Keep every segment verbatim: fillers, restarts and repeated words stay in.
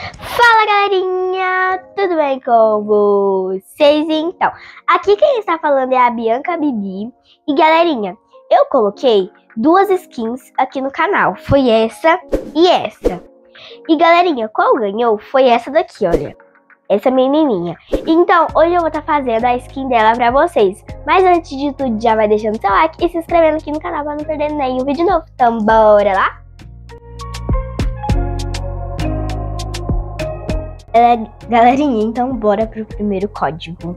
Fala, galerinha! Tudo bem com vocês? Então, aqui quem está falando é a Bianca Bibi. E galerinha, eu coloquei duas skins aqui no canal. Foi essa e essa. E galerinha, qual ganhou foi essa daqui, olha. Essa menininha. Então, hoje eu vou estar fazendo a skin dela pra vocês. Mas antes de tudo, já vai deixando seu like e se inscrevendo aqui no canal pra não perder nenhum vídeo novo. Então, bora lá? Galerinha, então bora pro primeiro código.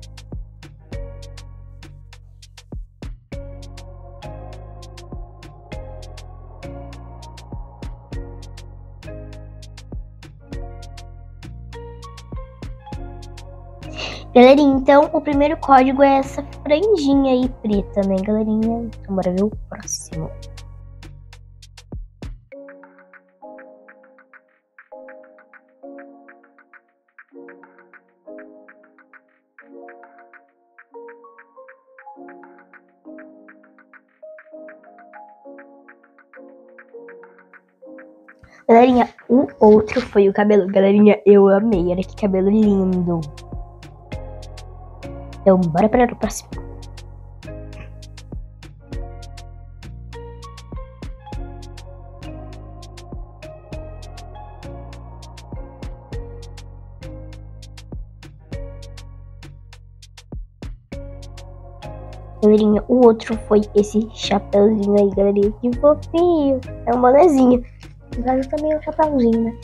Galerinha, então o primeiro código é essa franjinha aí preta, né, galerinha? Então bora ver o próximo. Galerinha, o outro foi o cabelo. Galerinha, eu amei. Olha que cabelo lindo. Então, bora para o próximo. Galerinha, o outro foi esse chapéuzinho aí, galerinha. Que fofinho. É um bonezinho. No caso também é um chapéuzinho, né?